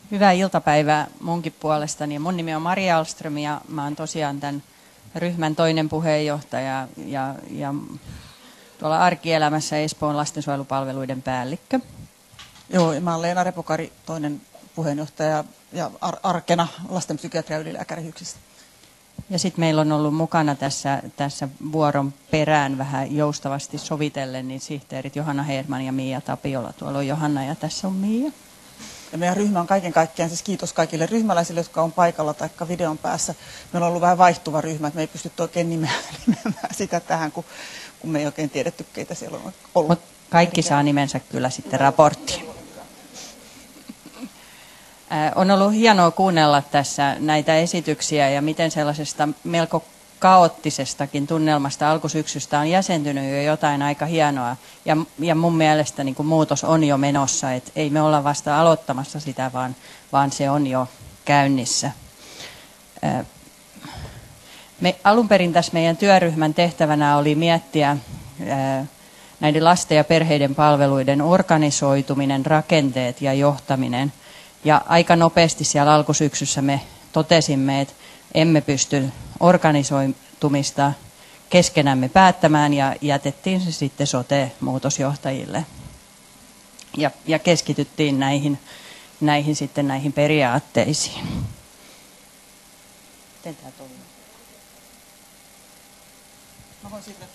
Hyvää iltapäivää munkin puolestani. Mun nimi on Maria Ahlström ja mä oon tosiaan tämän ryhmän toinen puheenjohtaja ja tuolla arkielämässä Espoon lastensuojelupalveluiden päällikkö. Joo, mä olen Leena Repokari, toinen puheenjohtaja ja arkena lastenpsykiatria ylilääkärihyksistä. Ja sitten meillä on ollut mukana tässä vuoron perään vähän joustavasti sovitellen niin sihteerit Johanna Herman ja Mia Tapiola. Tuolla on Johanna ja tässä on Mia. Ja meidän ryhmä on kaiken kaikkiaan, siis kiitos kaikille ryhmäläisille, jotka on paikalla tai videon päässä. Meillä on ollut vähän vaihtuva ryhmä, että me ei pystytty oikein nimeämään sitä tähän, kun me ei oikein tiedetty, keitä siellä on ollut. Mut kaikki saa nimensä kyllä sitten raporttiin. On ollut hienoa kuunnella tässä näitä esityksiä ja miten sellaisesta melko kaoottisestakin tunnelmasta alkusyksystä on jäsentynyt jo jotain aika hienoa. Ja mun mielestä niin kuin muutos on jo menossa, että ei me olla vasta aloittamassa sitä, vaan se on jo käynnissä. Alun perin tässä meidän työryhmän tehtävänä oli miettiä näiden lasten ja perheiden palveluiden organisoituminen, rakenteet ja johtaminen. Ja aika nopeasti siellä alkusyksyssä me totesimme, että emme pysty organisoitumista keskenämme päättämään ja jätettiin se sitten sote-muutosjohtajille. Ja keskityttiin näihin periaatteisiin. Miten tämä toimii? Mä voin siirtyä.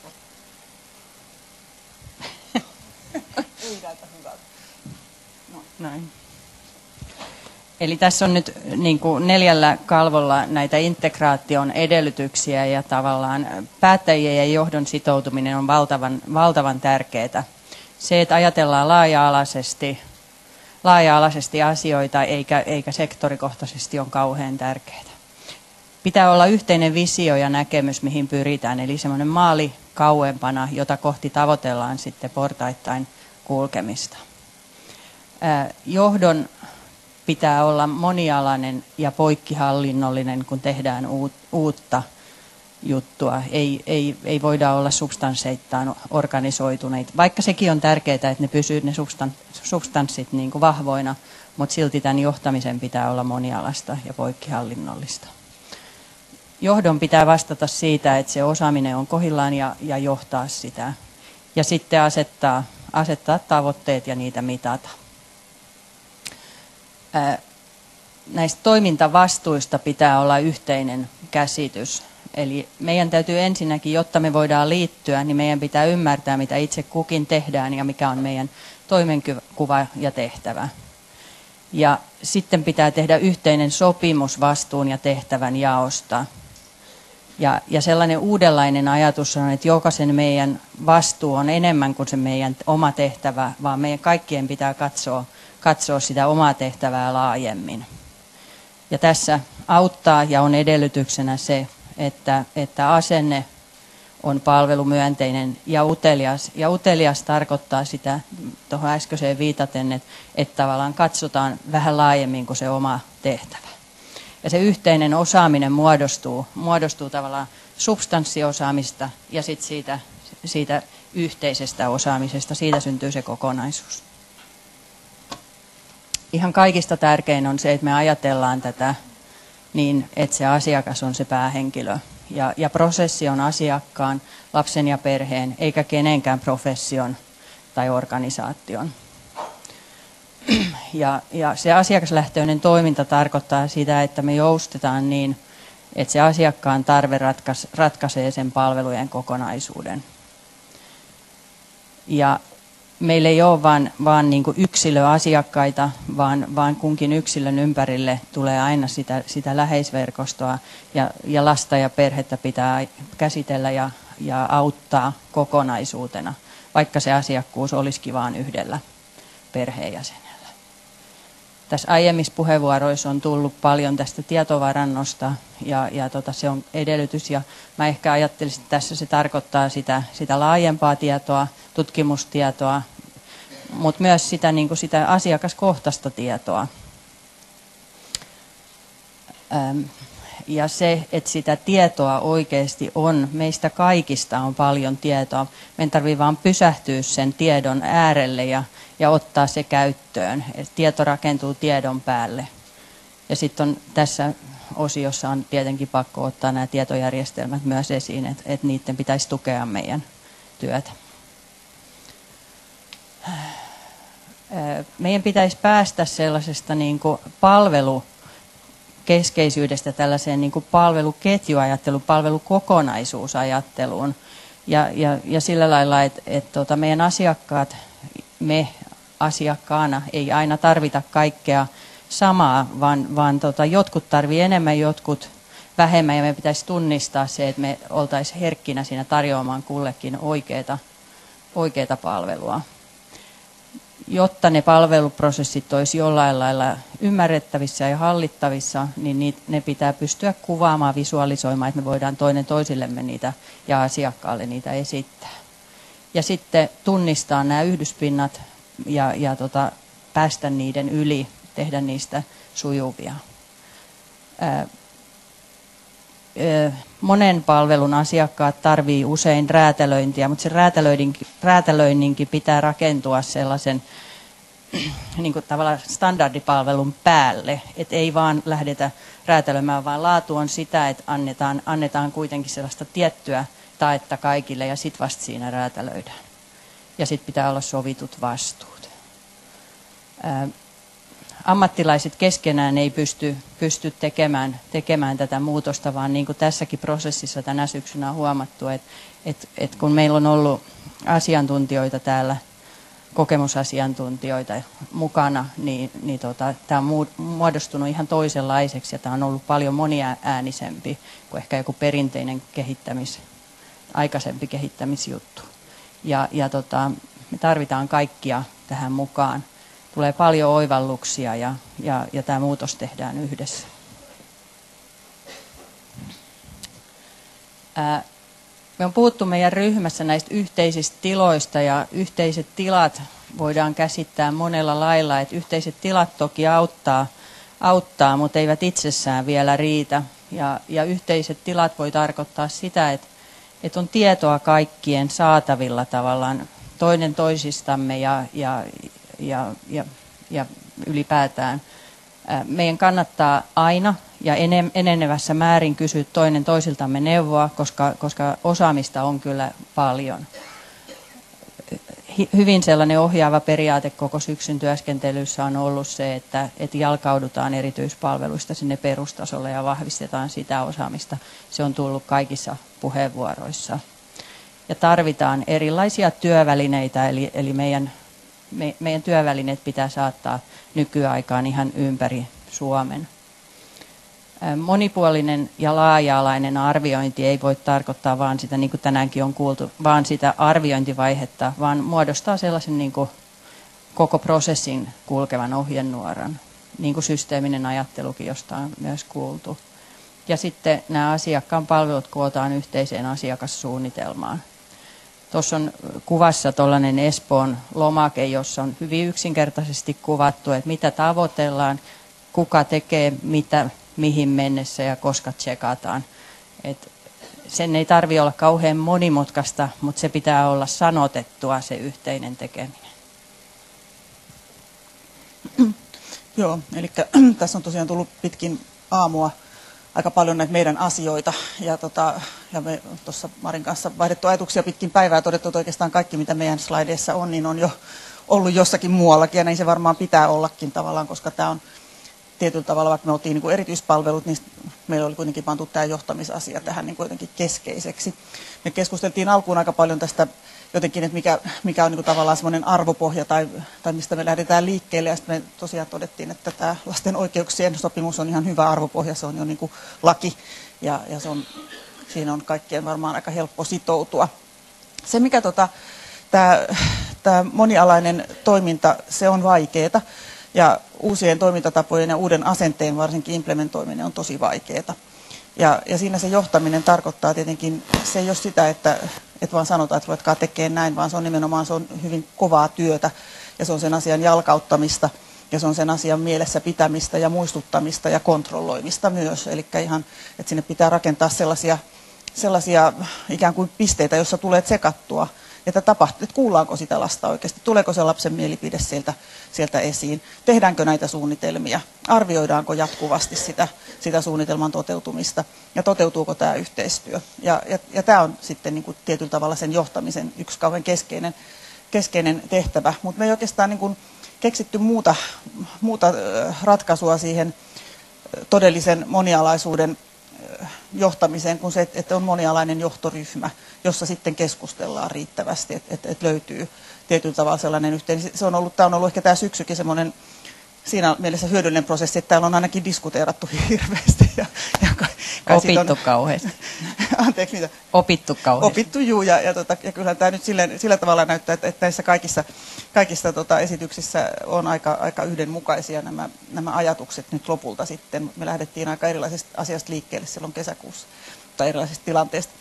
Ei näytä hyvältä. No, näin. Eli tässä on nyt niin kuin 4 kalvolla näitä integraation edellytyksiä ja tavallaan päättäjien ja johdon sitoutuminen on valtavan tärkeää. Se, että ajatellaan laaja-alaisesti asioita eikä sektorikohtaisesti on kauhean tärkeää. Pitää olla yhteinen visio ja näkemys, mihin pyritään, eli semmoinen maali kauempana, jota kohti tavoitellaan sitten portaittain kulkemista. Johdon pitää olla monialainen ja poikkihallinnollinen, kun tehdään uutta juttua. Ei voida olla substansseittain organisoituneita, vaikka sekin on tärkeää, että ne pysyy ne substanssit niin kuin vahvoina, mutta silti tämän johtamisen pitää olla monialasta ja poikkihallinnollista. Johdon pitää vastata siitä, että se osaaminen on kohdillaan ja johtaa sitä. Ja sitten asettaa tavoitteet ja niitä mitata. Näistä toimintavastuista pitää olla yhteinen käsitys. Eli meidän täytyy ensinnäkin, jotta me voidaan liittyä, niin meidän pitää ymmärtää, mitä itse kukin tehdään ja mikä on meidän toimenkuva ja tehtävä. Ja sitten pitää tehdä yhteinen sopimus vastuun ja tehtävän jaosta. Ja sellainen uudenlainen ajatus on, että jokaisen meidän vastuu on enemmän kuin se meidän oma tehtävä, vaan meidän kaikkien pitää katsoa sitä omaa tehtävää laajemmin. Ja tässä auttaa ja on edellytyksenä se, että asenne on palvelumyönteinen ja utelias. Ja utelias tarkoittaa sitä, tuohon äskeiseen viitaten, että tavallaan katsotaan vähän laajemmin kuin se oma tehtävä. Ja se yhteinen osaaminen muodostuu tavallaan substanssiosaamista ja sitten siitä yhteisestä osaamisesta. Siitä syntyy se kokonaisuus. Ihan kaikista tärkein on se, että me ajatellaan tätä niin, että se asiakas on se päähenkilö. Ja prosessi on asiakkaan, lapsen ja perheen, eikä kenenkään profession tai organisaation. Ja se asiakaslähtöinen toiminta tarkoittaa sitä, että me joustetaan niin, että se asiakkaan tarve ratkaisee sen palvelujen kokonaisuuden. Ja meillä ei ole vaan niin kuin yksilöasiakkaita, vaan kunkin yksilön ympärille tulee aina sitä läheisverkostoa ja lasta ja perhettä pitää käsitellä ja auttaa kokonaisuutena, vaikka se asiakkuus olisikin vain yhdellä perheenjäsenellä. Tässä aiemmissa puheenvuoroissa on tullut paljon tästä tietovarannosta ja se on edellytys ja mä ehkä ajattelisin, että tässä se tarkoittaa sitä laajempaa tietoa, tutkimustietoa, mutta myös sitä asiakaskohtaista tietoa. Ja se, että sitä tietoa oikeasti on, meistä kaikista on paljon tietoa. Meidän tarvitsee vaan pysähtyä sen tiedon äärelle ja ottaa se käyttöön. Et tieto rakentuu tiedon päälle. Ja sitten on tässä osiossa on tietenkin pakko ottaa nämä tietojärjestelmät myös esiin, että niiden pitäisi tukea meidän työtä. Meidän pitäisi päästä sellaisesta niin kuin palvelukeskeisyydestä tällaiseen niin kuin palveluketjuajatteluun, palvelukokonaisuusajatteluun. Ja sillä lailla, että meidän asiakkaat, me asiakkaana ei aina tarvita kaikkea samaa, vaan jotkut tarvii enemmän, jotkut vähemmän, ja me pitäisi tunnistaa se, että me oltaisiin herkkinä siinä tarjoamaan kullekin oikeaa palvelua. Jotta ne palveluprosessit olisi jollain lailla ymmärrettävissä ja hallittavissa, niin ne pitää pystyä kuvaamaan, visualisoimaan, että me voidaan toinen toisillemme niitä ja asiakkaalle niitä esittää. Ja sitten tunnistaa nämä yhdyspinnat ja päästä niiden yli, tehdä niistä sujuvia. Monen palvelun asiakkaat tarvitsee usein räätälöintiä, mutta se räätälöinninkin pitää rakentua sellaisen niin kuin tavallaan standardipalvelun päälle. Et ei vaan lähdetä räätälöimään, vaan laatu on sitä, että annetaan kuitenkin sellaista tiettyä taetta kaikille ja sitten vasta siinä räätälöidään. Ja sitten pitää olla sovitut vastuut. Ammattilaiset keskenään ei pysty tekemään tätä muutosta, vaan niin kuin tässäkin prosessissa tänä syksynä on huomattu, että kun meillä on ollut asiantuntijoita täällä, kokemusasiantuntijoita mukana, niin tämä on muodostunut ihan toisenlaiseksi ja tämä on ollut paljon moniäänisempi kuin ehkä joku perinteinen aikaisempi kehittämisjuttu. Ja me tarvitaan kaikkia tähän mukaan. Tulee paljon oivalluksia ja tämä muutos tehdään yhdessä. Me on puhuttu meidän ryhmässä näistä yhteisistä tiloista ja yhteiset tilat voidaan käsittää monella lailla. Että yhteiset tilat toki auttaa, mutta eivät itsessään vielä riitä. Ja yhteiset tilat voi tarkoittaa sitä, että on tietoa kaikkien saatavilla tavallaan toinen toisistamme ja ylipäätään. Meidän kannattaa aina ja enenevässä määrin kysyä toinen toisiltamme neuvoa, koska osaamista on kyllä paljon. Hyvin sellainen ohjaava periaate koko syksyn työskentelyssä on ollut se, että jalkaudutaan erityispalveluista sinne perustasolle ja vahvistetaan sitä osaamista. Se on tullut kaikissa puheenvuoroissa. Ja tarvitaan erilaisia työvälineitä, eli meidän työvälineet pitää saattaa nykyaikaan ihan ympäri Suomen. Monipuolinen ja laaja-alainen arviointi ei voi tarkoittaa vaan sitä, niin kuin tänäänkin on kuultu, vaan sitä arviointivaihetta, vaan muodostaa sellaisen niin kuin koko prosessin kulkevan ohjenuoran, niin kuin systeeminen ajattelukin, josta on myös kuultu. Ja sitten nämä asiakkaan palvelut kootaan yhteiseen asiakassuunnitelmaan. Tuossa on kuvassa tuollainen Espoon lomake, jossa on hyvin yksinkertaisesti kuvattu, että mitä tavoitellaan, kuka tekee mitä, mihin mennessä ja koska tsekataan. Sen ei tarvitse olla kauhean monimutkaista, mutta se pitää olla sanotettua se yhteinen tekeminen. Joo, eli tässä on tosiaan tullut pitkin aamua aika paljon näitä meidän asioita. Ja me tuossa Marin kanssa vaihdettu ajatuksia pitkin päivää ja todettu, että oikeastaan kaikki, mitä meidän slideissa on, niin on jo ollut jossakin muuallakin. Ja näin se varmaan pitää ollakin tavallaan, koska tämä on tietyllä tavalla, vaikka me oltiin niin kuin erityispalvelut, niin meillä oli kuitenkin pantu tämä johtamisasia tähän niin kuin jotenkin keskeiseksi. Me keskusteltiin alkuun aika paljon tästä jotenkin, että mikä on niin kuin tavallaan semmoinen arvopohja tai mistä me lähdetään liikkeelle. Ja sitten me tosiaan todettiin, että tämä lasten oikeuksien sopimus on ihan hyvä arvopohja, se on jo niin kuin laki ja siinä on kaikkien varmaan aika helppo sitoutua. Se mikä tämä monialainen toiminta, se on vaikeaa. Ja uusien toimintatapojen ja uuden asenteen varsinkin implementoiminen on tosi vaikeaa. Ja siinä se johtaminen tarkoittaa tietenkin, se ei ole sitä, että vaan sanotaan, että voitkaa tekemään näin, vaan se on nimenomaan se on hyvin kovaa työtä. Ja se on sen asian jalkauttamista ja se on sen asian mielessä pitämistä ja muistuttamista ja kontrolloimista myös. Eli ihan, että sinne pitää rakentaa sellaisia ikään kuin pisteitä, joissa tulee tsekattua, että kuullaanko sitä lasta oikeasti, tuleeko se lapsen mielipide sieltä esiin, tehdäänkö näitä suunnitelmia, arvioidaanko jatkuvasti sitä suunnitelman toteutumista ja toteutuuko tämä yhteistyö. Ja tämä on sitten niin kuin tietyllä tavalla sen johtamisen yksi kauhean keskeinen tehtävä, mutta me ei oikeastaan niin kuin keksitty muuta ratkaisua siihen todellisen monialaisuuden johtamiseen kuin se, että on monialainen johtoryhmä, jossa sitten keskustellaan riittävästi, että löytyy tietyllä tavalla sellainen yhteen. Tämä on ollut ehkä tämä syksykin semmoinen siinä mielessä hyödyllinen prosessi, että täällä on ainakin diskuteerattu hirveästi. Opittu kauheasti. Anteeksi, mitä? Opittu kauheasti. Opittu, juu, ja kyllähän tämä nyt sillä tavalla näyttää, että näissä kaikissa esityksissä on aika yhdenmukaisia nämä ajatukset nyt lopulta sitten. Me lähdettiin aika erilaisesta asiasta liikkeelle silloin kesäkuussa tai erilaisista tilanteista.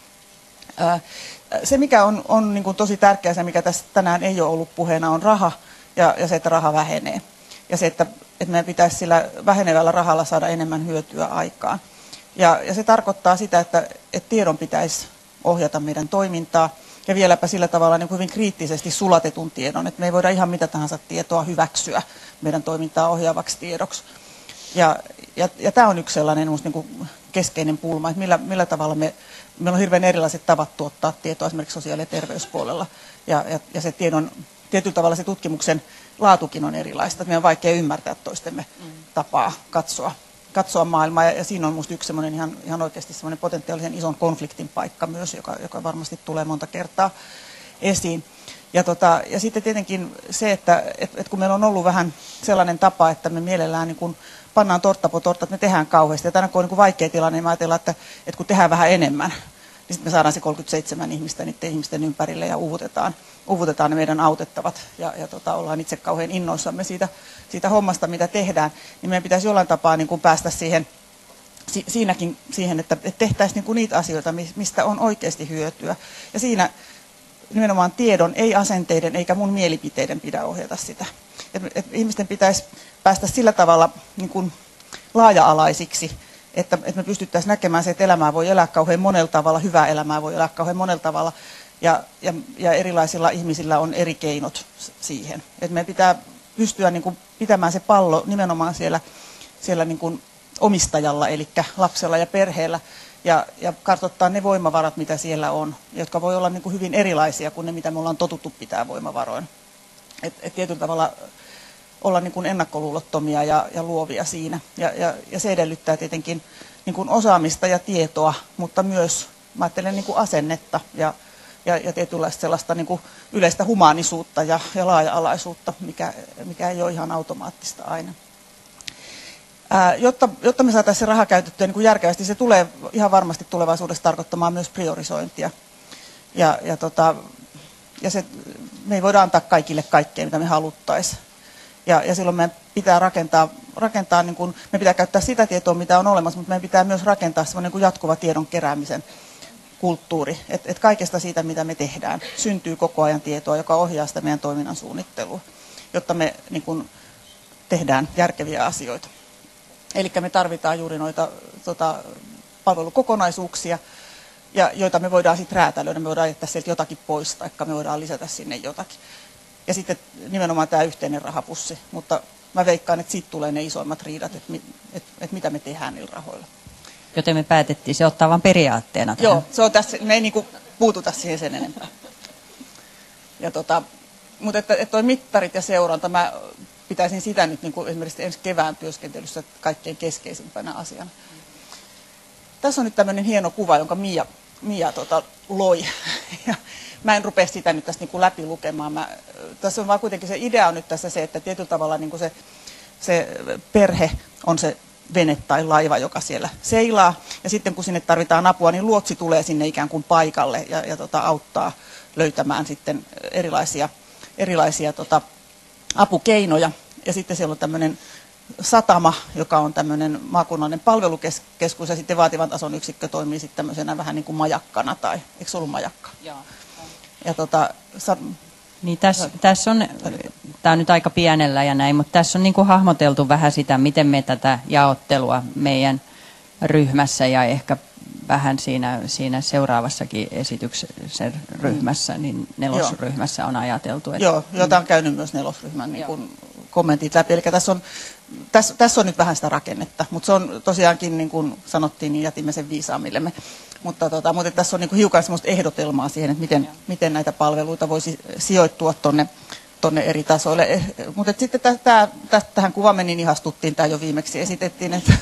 Se, mikä on niin kuin tosi tärkeää, se mikä tässä tänään ei ole ollut puheena, on raha ja se, että raha vähenee. Ja se, että meidän pitäisi sillä vähenevällä rahalla saada enemmän hyötyä aikaan. Ja se tarkoittaa sitä, että tiedon pitäisi ohjata meidän toimintaa ja vieläpä sillä tavalla niin kuin hyvin kriittisesti sulatetun tiedon, että me ei voida ihan mitä tahansa tietoa hyväksyä meidän toimintaa ohjaavaksi tiedoksi. Ja tämä on yksi sellainen niin kuin keskeinen pulma, että millä tavalla meillä on hirveän erilaiset tavat tuottaa tietoa esimerkiksi sosiaali- ja terveyspuolella. Ja se tiedon, tietyllä tavalla se tutkimuksen laatukin on erilaista. Meidän on vaikea ymmärtää toistemme tapaa katsoa maailmaa. Ja siinä on minusta yksi semmoinen ihan oikeasti semmoinen potentiaalisen ison konfliktin paikka myös, joka varmasti tulee monta kertaa esiin. Ja sitten tietenkin se, että kun meillä on ollut vähän sellainen tapa, että me mielellään niin kun pannaan tortta po tortta, että me tehdään kauheasti. Ja tänä kun on niin kuin vaikea tilanne, niin me ajatellaan, että kun tehdään vähän enemmän, niin sitten me saadaan se 37 ihmistä niiden ihmisten ympärille ja uvutetaan ne meidän autettavat. Ja ollaan itse kauhean innoissamme siitä hommasta, mitä tehdään. Niin meidän pitäisi jollain tapaa niin kuin päästä siinäkin siihen, että tehtäisiin niin kuin niitä asioita, mistä on oikeasti hyötyä. Ja siinä nimenomaan tiedon, ei asenteiden eikä mun mielipiteiden pidä ohjata sitä. Et ihmisten pitäisi päästä sillä tavalla niin kuin laaja-alaisiksi, että me pystyttäisiin näkemään se, että elämää voi elää kauhean monella tavalla, hyvää elämää voi elää kauhean monella tavalla, ja erilaisilla ihmisillä on eri keinot siihen. Et meidän pitää pystyä niin kuin pitämään se pallo nimenomaan siellä niin kuin omistajalla, eli lapsella ja perheellä, ja kartoittaa ne voimavarat, mitä siellä on, jotka voi olla niin kuin hyvin erilaisia kuin ne, mitä me ollaan totuttu pitää voimavaroin. Et tietyllä tavalla olla niin kuin ennakkoluulottomia ja luovia siinä. Ja se edellyttää tietenkin niin kuin osaamista ja tietoa, mutta myös mä ajattelen niin kuin asennetta ja tietynlaista sellaista niin kuin yleistä humaanisuutta ja laaja-alaisuutta, mikä ei ole ihan automaattista aina. Jotta me saataisiin se raha käytettyä niin kuin järkevästi, se tulee ihan varmasti tulevaisuudessa tarkoittamaan myös priorisointia. Ja me ei voida antaa kaikille kaikkea, mitä me haluttaisiin. Ja silloin meidän pitää rakentaa niin kuin, me pitää käyttää sitä tietoa, mitä on olemassa, mutta meidän pitää myös rakentaa semmoinen niin kuin jatkuva tiedon keräämisen kulttuuri. Että kaikesta siitä, mitä me tehdään, syntyy koko ajan tietoa, joka ohjaa sitä meidän toiminnan suunnittelua, jotta me niin kuin tehdään järkeviä asioita. Eli me tarvitaan juuri noita palvelukokonaisuuksia, joita me voidaan sitten räätälöidä. Me voidaan jättää sieltä jotakin pois, tai me voidaan lisätä sinne jotakin. Ja sitten nimenomaan tämä yhteinen rahapussi, mutta mä veikkaan, että siitä tulee ne isoimmat riidat, että mitä me tehdään niillä rahoilla. Joten me päätettiin se ottaa vain periaatteena. Tähän. Joo, se on tässä, me ei niinku puututa siihen sen enempää. Mutta että toi mittarit ja seuranta, mä pitäisin sitä nyt niinku esimerkiksi ensi kevään työskentelyssä kaikkein keskeisimpänä asiana. Tässä on nyt tämmöinen hieno kuva, jonka Mia loi. Ja mä en rupea sitä nyt tästä niin läpi lukemaan. Tässä on vaan kuitenkin se idea on nyt tässä se, että tietyllä tavalla niin se perhe on se vene tai laiva, joka siellä seilaa. Ja sitten kun sinne tarvitaan apua, niin luotsi tulee sinne ikään kuin paikalle ja auttaa löytämään sitten erilaisia apukeinoja. Ja sitten siellä on tämmöinen satama, joka on tämmöinen maakunnallinen palvelukeskus, ja sitten vaativan tason yksikkö toimii sitten tämmöisenä vähän niin kuin majakkana, tai eikö se ollut majakka? Joo. Ja niin tässä on, tämä on nyt aika pienellä ja näin, mutta tässä on niin kuin hahmoteltu vähän sitä, miten me tätä jaottelua meidän ryhmässä ja ehkä vähän siinä seuraavassakin esityksen ryhmässä, niin nelosryhmässä on ajateltu. Että... Joo, jota on käynyt myös nelosryhmän niin kuin kommentit läpi. Eli tässä on nyt vähän sitä rakennetta, mutta se on tosiaankin, niin kuin sanottiin, niin jätimme sen viisaammillemme. Mutta tässä on niin kuin hiukan sellaista ehdotelmaa siihen, että miten näitä palveluita voisi sijoittua tuonne eri tasoille. Mutta sitten tähän kuvaan niin ihastuttiin, tämä jo viimeksi esitettiin, että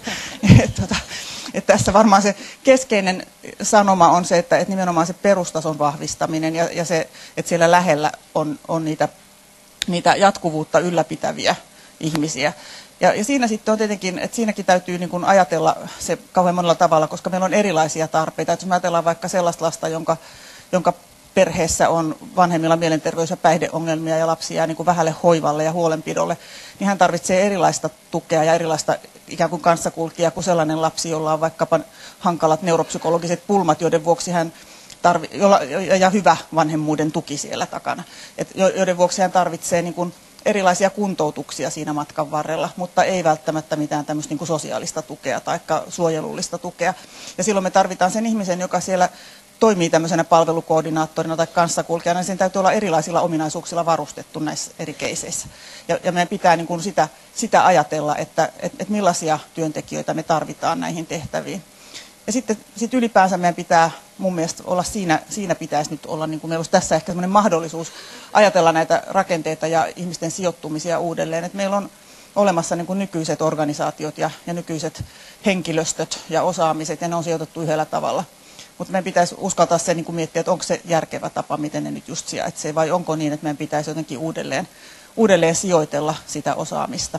tässä varmaan se keskeinen sanoma on se, että nimenomaan se perustason vahvistaminen ja se, että siellä lähellä on niitä jatkuvuutta ylläpitäviä ihmisiä. Ja siinä sitten on tietenkin, että siinäkin täytyy niin kuin ajatella se kauhean monella tavalla, koska meillä on erilaisia tarpeita. Että jos me ajatellaan vaikka sellaista lasta, jonka perheessä on vanhemmilla mielenterveys- ja päihdeongelmia ja lapsi jää niin kuin vähälle hoivalle ja huolenpidolle, niin hän tarvitsee erilaista tukea ja erilaista ikään kuin kanssakulkijaa kuin sellainen lapsi, jolla on vaikkapa hankalat neuropsykologiset pulmat, joiden vuoksi hän ja hyvä vanhemmuuden tuki siellä takana, joiden vuoksi hän tarvitsee niin kuin erilaisia kuntoutuksia siinä matkan varrella, mutta ei välttämättä mitään tämmöistä niin kuin sosiaalista tukea tai suojelullista tukea. Ja silloin me tarvitaan sen ihmisen, joka siellä toimii tämmöisenä palvelukoordinaattorina tai kanssakulkijana, niin sen täytyy olla erilaisilla ominaisuuksilla varustettu näissä eri keiseissä. Ja meidän pitää niin kuin sitä ajatella, että millaisia työntekijöitä me tarvitaan näihin tehtäviin. Ja sitten ylipäänsä meidän pitää mun mielestä olla siinä pitäisi nyt olla, niin kuin meillä olisi tässä ehkä sellainen mahdollisuus ajatella näitä rakenteita ja ihmisten sijoittumisia uudelleen. Että meillä on olemassa niin kuin nykyiset organisaatiot ja nykyiset henkilöstöt ja osaamiset, ja ne on sijoitettu yhdellä tavalla. Mutta meidän pitäisi uskaltaa se niin kuin miettiä, että onko se järkevä tapa, miten ne nyt just sijaitsee, vai onko niin, että meidän pitäisi jotenkin uudelleen sijoitella sitä osaamista.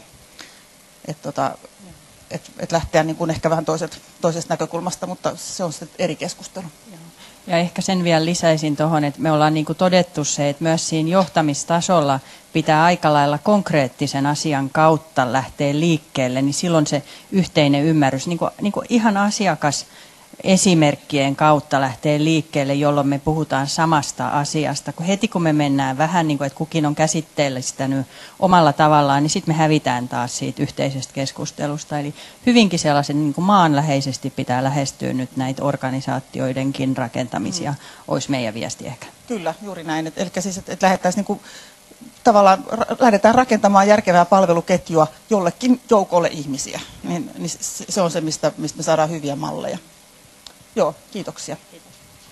Että lähteä niin kuin ehkä vähän toisesta näkökulmasta, mutta se on sitten eri keskustelu. Ja ehkä sen vielä lisäisin tuohon, että me ollaan niin kuin todettu se, että myös siinä johtamistasolla pitää aika lailla konkreettisen asian kautta lähteä liikkeelle, niin silloin se yhteinen ymmärrys niin kuin ihan esimerkkien kautta lähtee liikkeelle, jolloin me puhutaan samasta asiasta. Heti kun me mennään vähän niin kuin, että kukin on käsitteellistänyt omalla tavallaan, niin sitten me hävitään taas siitä yhteisestä keskustelusta. Eli hyvinkin sellaisen niin kuin maanläheisesti pitää lähestyä nyt näitä organisaatioidenkin rakentamisia, olisi meidän viesti ehkä. Kyllä, juuri näin. Eli siis, että lähdettäisiin niin kuin tavallaan lähdetään rakentamaan järkevää palveluketjua jollekin joukolle ihmisiä. Niin se on se, mistä me saadaan hyviä malleja. Joo, kiitoksia. Kiitos.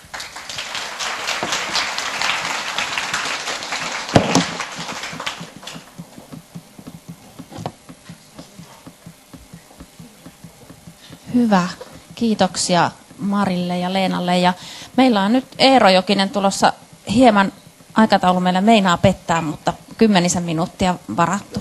Hyvä. Kiitoksia Marille ja Leenalle. Ja meillä on nyt Eero Jokinen tulossa hieman, aikataulu meillä meinaa pettää, mutta 10 minuuttia varattu.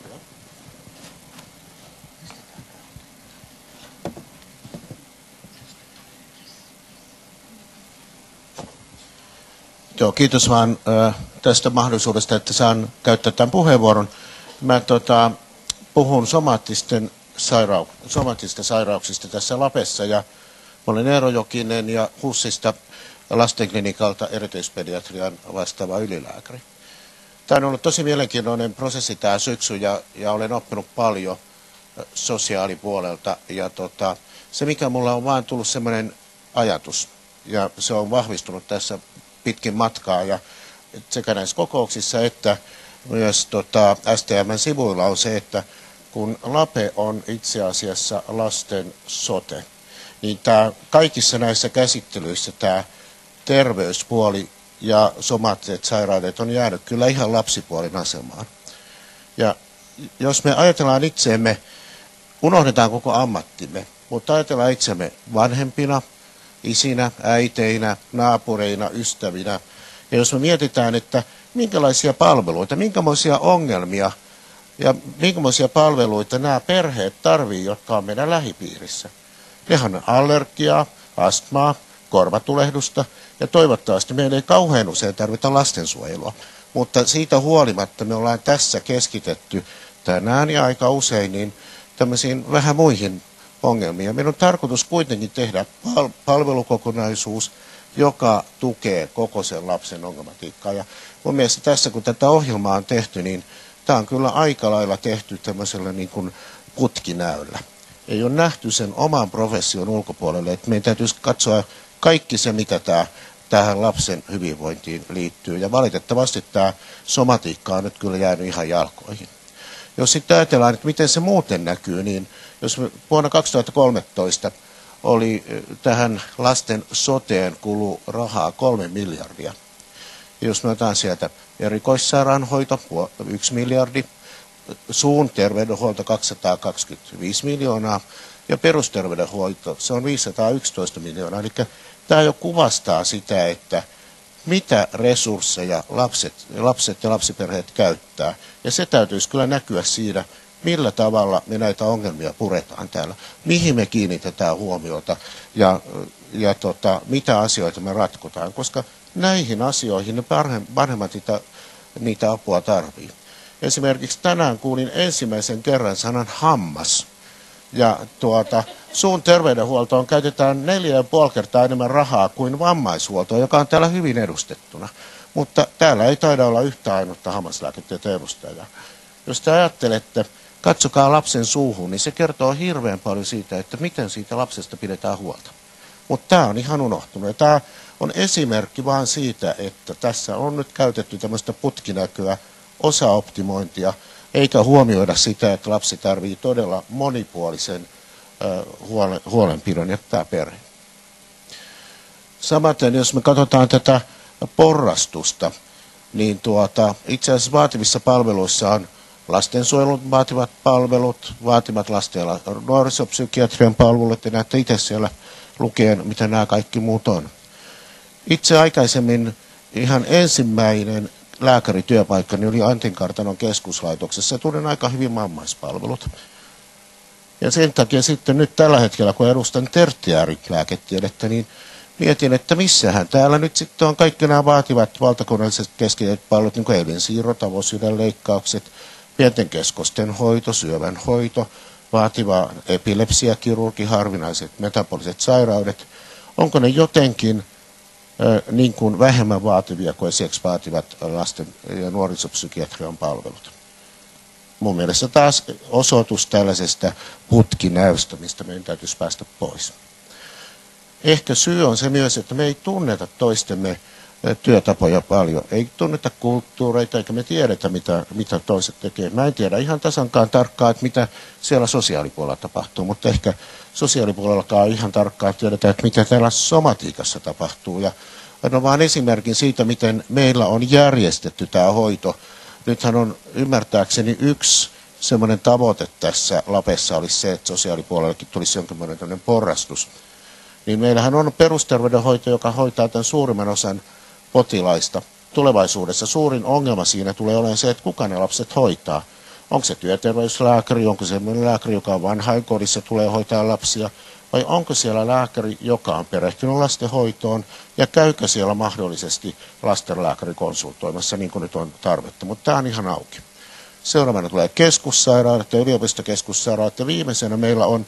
Joo, kiitos vaan tästä mahdollisuudesta, että saan käyttää tämän puheenvuoron. Mä puhun somaattisista sairauksista tässä Lapessa, ja mä olen Eero Jokinen ja HUSista lastenklinikalta erityispediatrian vastaava ylilääkäri. Tämä on ollut tosi mielenkiintoinen prosessi tämä syksy, ja olen oppinut paljon sosiaalipuolelta. Ja se, mikä mulla on vaan tullut semmoinen ajatus, ja se on vahvistunut tässä pitkin matkaa, ja sekä näissä kokouksissa että myös STM:n sivuilla on se, että kun LAPE on itse asiassa lasten sote, niin kaikissa näissä käsittelyissä tämä terveyspuoli ja somaattiset sairaudet on jäänyt kyllä ihan lapsipuolin asemaan. Ja jos me ajatellaan itseemme, unohdetaan koko ammattimme, mutta ajatellaan itsemme vanhempina, isinä, äiteinä, naapureina, ystävinä. Ja jos me mietitään, että minkälaisia palveluita, minkälaisia ongelmia ja minkälaisia palveluita nämä perheet tarvitsevat, jotka on meidän lähipiirissä. Nehän on allergiaa, astmaa, korvatulehdusta, ja toivottavasti meidän ei kauhean usein tarvita lastensuojelua. Mutta siitä huolimatta me ollaan tässä keskitetty tänään ja aika usein niin tämmöisiin vähän muihin ongelmia. Meidän on tarkoitus kuitenkin tehdä palvelukokonaisuus, joka tukee koko sen lapsen ongelmatiikkaa. Ja mun mielestä tässä, kun tätä ohjelmaa on tehty, niin tämä on kyllä aika lailla tehty tämmöisellä niin kuin putkinäöllä. ei ole nähty sen oman profession ulkopuolelle, että meidän täytyisi katsoa kaikki se, mitä tähän lapsen hyvinvointiin liittyy. Ja valitettavasti tämä somatiikka on nyt kyllä jäänyt ihan jalkoihin. Jos sitten ajatellaan, että miten se muuten näkyy, niin jos vuonna 2013 oli tähän lasten soteen kulu rahaa 3 miljardia. Ja jos me otetaan sieltä erikoissairaanhoito 1 miljardi, suun terveydenhuolto 225 miljoonaa ja perusterveydenhuolto se on 511 miljoonaa. Eli tämä jo kuvastaa sitä, että mitä resursseja lapset ja lapsiperheet käyttää. Ja se täytyisi kyllä näkyä siinä, millä tavalla me näitä ongelmia puretaan täällä, mihin me kiinnitetään huomiota ja mitä asioita me ratkotaan, koska näihin asioihin ne vanhemmat niitä apua tarvii. Esimerkiksi tänään kuulin ensimmäisen kerran sanan hammas. Ja suun terveydenhuoltoon käytetään 4,5 kertaa enemmän rahaa kuin vammaishuoltoon, joka on täällä hyvin edustettuna. Mutta täällä ei taida olla yhtä ainutta hammaslääketieteen edustajaa. Jos te ajattelette, katsokaa lapsen suuhun, niin se kertoo hirveän paljon siitä, että miten siitä lapsesta pidetään huolta. Mutta tämä on ihan unohtunut. Tämä on esimerkki vaan siitä, että tässä on nyt käytetty tämmöistä putkinäköä, osaoptimointia, eikä huomioida sitä, että lapsi tarvitsee todella monipuolisen huolenpidon ja tämä perhe. Samaten, jos me katsotaan tätä porrastusta, niin itse asiassa vaativissa palveluissa on lastensuojelun vaativat palvelut, vaativat lasten ja nuorisopsykiatrian palvelut, ja näette itse siellä lukien, mitä nämä kaikki muut on. Itse aikaisemmin ihan ensimmäinen lääkärityöpaikkani oli Antinkartanon keskuslaitoksessa ja tunnen aika hyvin vammaispalvelut. Ja sen takia sitten nyt tällä hetkellä, kun edustan tertiäärilääketiedettä, niin mietin, että missähän täällä nyt sitten on kaikki nämä vaativat valtakunnalliset keskitetyt palvelut, niin kuin elinsiirrot, avosydänleikkaukset, pienten keskosten hoito, syövän hoito, vaativa epilepsiakirurgi, harvinaiset metaboliset sairaudet. Onko ne jotenkin niin kuin vähemmän vaativia kuin esimerkiksi vaativat lasten ja nuorisopsykiatrian palvelut? Mun mielestä taas osoitus tällaisesta putkinäystä, mistä meidän täytyisi päästä pois. Ehkä syy on se myös, että me ei tunneta toistemme työtapoja paljon. Ei tunneta kulttuureita eikä me tiedetä, mitä toiset tekee. Mä en tiedä ihan tasankaan tarkkaan, että mitä siellä sosiaalipuolella tapahtuu, mutta ehkä sosiaalipuolellakaan ihan tarkkaan tiedetään, että mitä täällä somatiikassa tapahtuu. Ja annan vaan esimerkin siitä, miten meillä on järjestetty tämä hoito. Nythän on ymmärtääkseni yksi semmoinen tavoite tässä Lapessa olisi se, että sosiaalipuolellekin tulisi jonkinlainen porrastus. Niin meillähän on perusterveydenhoito, joka hoitaa tämän suurimman osan potilaista. Tulevaisuudessa suurin ongelma siinä tulee olemaan se, että kuka ne lapset hoitaa. Onko se työterveyslääkäri, onko se sellainen lääkäri, joka on vanhainkodissa, tulee hoitaa lapsia, vai onko siellä lääkäri, joka on perehtynyt lastenhoitoon, ja käykö siellä mahdollisesti lastenlääkäri konsultoimassa, niin kuin nyt on tarvetta. Mutta tämä on ihan auki. Seuraavana tulee keskussairaalat ja yliopistokeskussairaalat, ja viimeisenä meillä on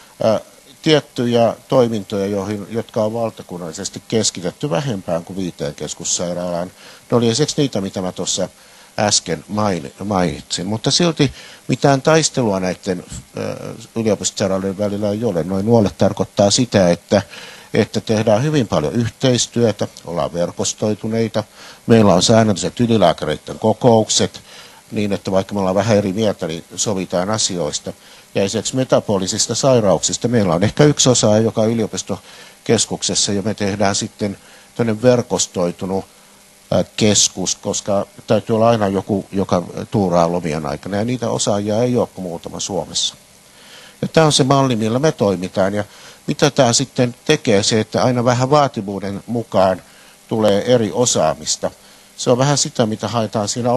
tiettyjä toimintoja, jotka on valtakunnallisesti keskitetty vähempään kuin 5 keskussairaalaan. Ne oli esimerkiksi niitä, mitä mä tuossa äsken mainitsin, mutta silti mitään taistelua näiden yliopistosairaaloiden välillä ei ole. Noin nuolet tarkoittaa sitä, että tehdään hyvin paljon yhteistyötä, ollaan verkostoituneita, meillä on säännölliset ylilääkäreiden kokoukset, niin että vaikka me ollaan vähän eri mieltä, niin sovitaan asioista. Ja esimerkiksi metabolisista sairauksista meillä on ehkä yksi osaaja, joka on yliopistokeskuksessa, ja me tehdään sitten tämmöinen verkostoitunut keskus, koska täytyy olla aina joku, joka tuuraa lomien aikana, ja niitä osaajia ei ole kuin muutama Suomessa. Ja tämä on se malli, millä me toimitaan, ja mitä tämä sitten tekee, se, että aina vähän vaativuuden mukaan tulee eri osaamista. Se on vähän sitä, mitä haetaan siinä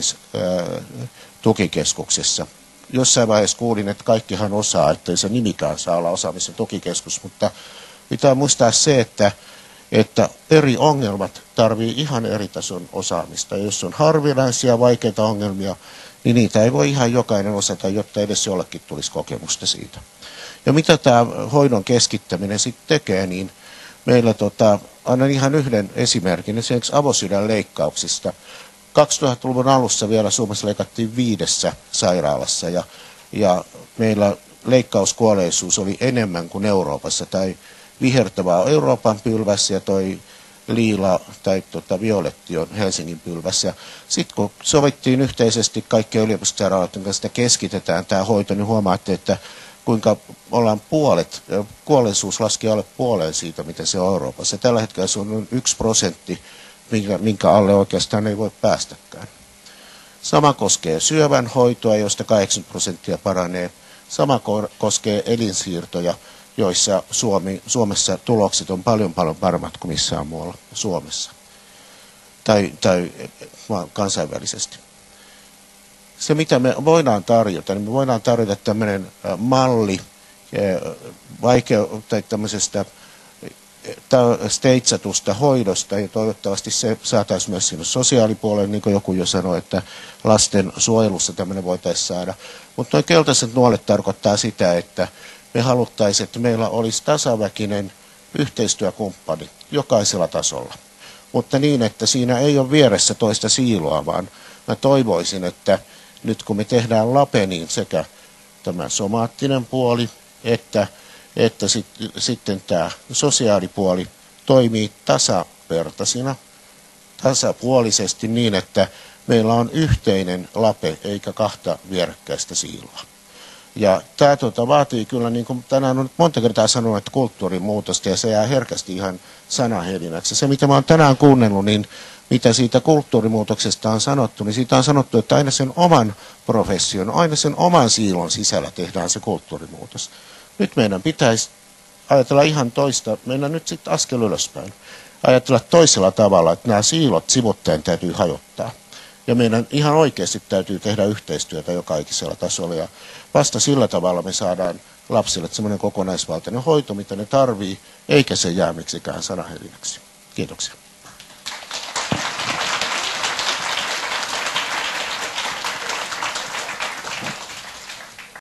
osaamistukikeskuksessa. Jossain vaiheessa kuulin, että kaikkihan osaa, ettei se nimikään saa olla osaamisen tukikeskus, mutta pitää muistaa se, että eri ongelmat tarvii ihan eri tason osaamista. Ja jos on harvinaisia vaikeita ongelmia, niin niitä ei voi ihan jokainen osata, jotta edes jollekin tulisi kokemusta siitä. Ja mitä tämä hoidon keskittäminen sitten tekee, niin meillä annan ihan yhden esimerkin, esimerkiksi avosydänleikkauksista. 2000-luvun alussa vielä Suomessa leikattiin 5 sairaalassa ja meillä leikkauskuolleisuus oli enemmän kuin Euroopassa, tai vihertävä on Euroopan pylväs ja toi liila tai violetti on Helsingin pylväs. Ja sitten kun sovittiin yhteisesti kaikkien yliopistosairaaloiden kanssa, että keskitetään tämä hoito, niin huomaatte, että kuinka ollaan kuolleisuus laski alle puoleen siitä, mitä se on Euroopassa. Tällä hetkellä se on noin 1%, minkä alle oikeastaan ei voi päästäkään. Sama koskee syövän hoitoa, josta 80% paranee. Sama koskee elinsiirtoja, joissa Suomessa tulokset on paljon paremmat kuin missään muualla Suomessa tai kansainvälisesti. Se, mitä me voidaan tarjota, niin me voidaan tarjota tämmöinen malli tai tämmöisestä steitsatusta hoidosta, ja toivottavasti se saataisiin myös sinne sosiaalipuolelle, niin kuin joku jo sanoi, että lasten suojelussa tämmöinen voitaisiin saada. Mutta nuo keltaiset nuolet tarkoittaa sitä, että me haluttaisiin, että meillä olisi tasaväkinen yhteistyökumppani jokaisella tasolla. Mutta niin, että siinä ei ole vieressä toista siiloa, vaan mä toivoisin, että nyt kun me tehdään LAPE, niin sekä tämä somaattinen puoli, että sitten tämä sosiaalipuoli toimii tasavertaisina, tasapuolisesti niin, että meillä on yhteinen LAPE eikä kahta vierekkäistä siiloa. Ja tämä vaatii kyllä, niin kuin tänään on monta kertaa sanonut, että kulttuurimuutosta, ja se jää herkästi ihan sanahelinäksi. Se, mitä mä oon tänään kuunnellut, niin mitä siitä kulttuurimuutoksesta on sanottu, niin siitä on sanottu, että aina sen oman profession, aina sen oman siilon sisällä tehdään se kulttuurimuutos. Nyt meidän pitäisi ajatella ihan toista, mennä nyt sitten askel ylöspäin. Ajatella toisella tavalla, että nämä siilot sivuttaen täytyy hajottaa. Ja meidän ihan oikeasti täytyy tehdä yhteistyötä jo kaikisella tasolla. Ja vasta sillä tavalla me saadaan lapsille semmoinen kokonaisvaltainen hoito, mitä ne tarvii, eikä se jää miksikään sanahelinäksi. Kiitoksia.